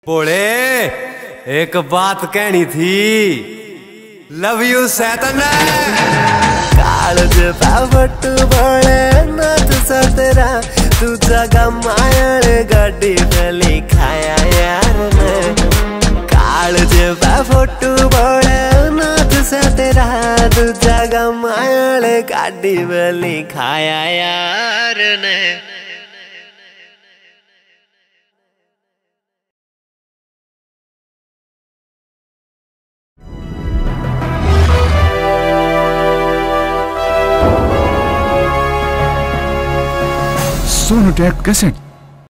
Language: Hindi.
बोले एक बात कहनी थी, लव यू सैतन। काळज बावट बोले नाथ सतरा तुझा गमायळ गाडी गली खाया यार ने। काळज बावट बोले नाथ सतरा तुझा गमायळ गाडी गली खाया यार ने। सोनोटेक कैसेट।